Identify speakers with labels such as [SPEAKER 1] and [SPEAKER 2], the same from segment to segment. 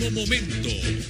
[SPEAKER 1] último momento.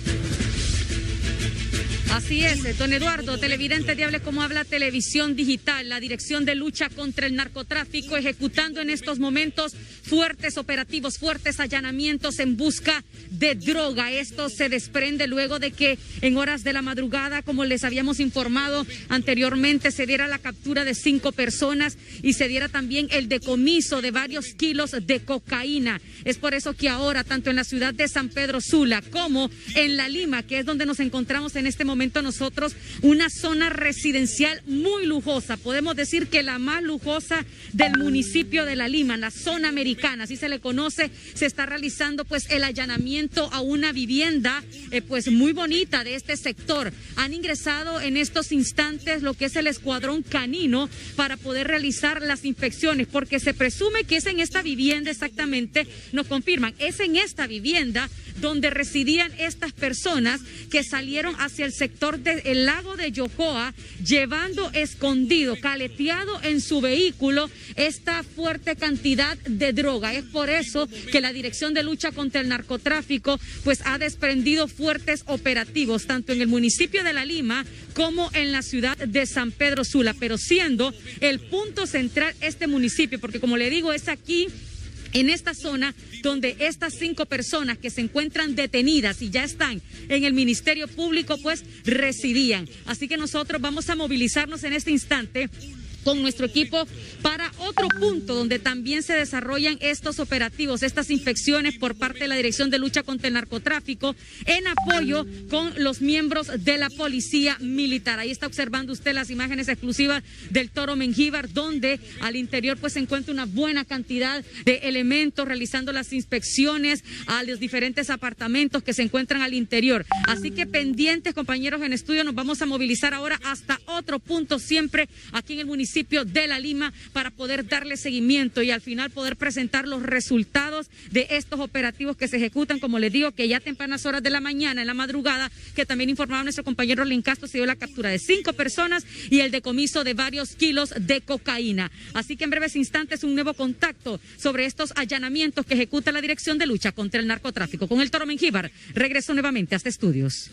[SPEAKER 2] Así es, don Eduardo, televidente de Hable Como Habla Televisión Digital, la Dirección de Lucha contra el Narcotráfico ejecutando en estos momentos fuertes operativos, fuertes allanamientos en busca de droga. Esto se desprende luego de que en horas de la madrugada, como les habíamos informado anteriormente, se diera la captura de 5 personas y se diera también el decomiso de varios kilos de cocaína. Es por eso que ahora, tanto en la ciudad de San Pedro Sula como en La Lima, que es donde nos encontramos en este momento nosotros, una zona residencial muy lujosa, podemos decir que la más lujosa del municipio de La Lima, la zona americana, así se le conoce, se está realizando pues el allanamiento a una vivienda pues muy bonita de este sector. Han ingresado en estos instantes lo que es el escuadrón canino para poder realizar las inspecciones, porque se presume que es en esta vivienda exactamente, nos confirman, es en esta vivienda donde residían estas personas que salieron hacia el sector del lago de Yocoa, llevando escondido, caleteado en su vehículo, esta fuerte cantidad de droga. Es por eso que la Dirección de Lucha contra el Narcotráfico pues ha desprendido fuertes operativos, tanto en el municipio de La Lima como en la ciudad de San Pedro Sula, pero siendo el punto central este municipio, porque como le digo, es aquí en esta zona donde estas 5 personas que se encuentran detenidas y ya están en el Ministerio Público, pues residían. Así que nosotros vamos a movilizarnos en este instante con nuestro equipo para otro punto donde también se desarrollan estos operativos, estas inspecciones por parte de la Dirección de Lucha contra el Narcotráfico en apoyo con los miembros de la Policía Militar. Ahí está observando usted las imágenes exclusivas del Toro Mengíbar, donde al interior pues se encuentra una buena cantidad de elementos realizando las inspecciones a los diferentes apartamentos que se encuentran al interior. Así que pendientes, compañeros en estudio, nos vamos a movilizar ahora hasta otro punto, siempre aquí en el municipio de La Lima, para poder darle seguimiento y al final poder presentar los resultados de estos operativos que se ejecutan, como les digo, que ya tempranas horas de la mañana, en la madrugada, que también informaba nuestro compañero Lincastro, se dio la captura de 5 personas y el decomiso de varios kilos de cocaína. Así que en breves instantes un nuevo contacto sobre estos allanamientos que ejecuta la Dirección de Lucha contra el Narcotráfico. Con el Toro Mengíbar, regreso nuevamente a este estudios.